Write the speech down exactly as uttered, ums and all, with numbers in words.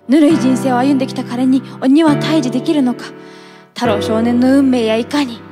ぬるい人生を歩んできた彼に鬼は退治できるのか。太郎少年の運命やいかに。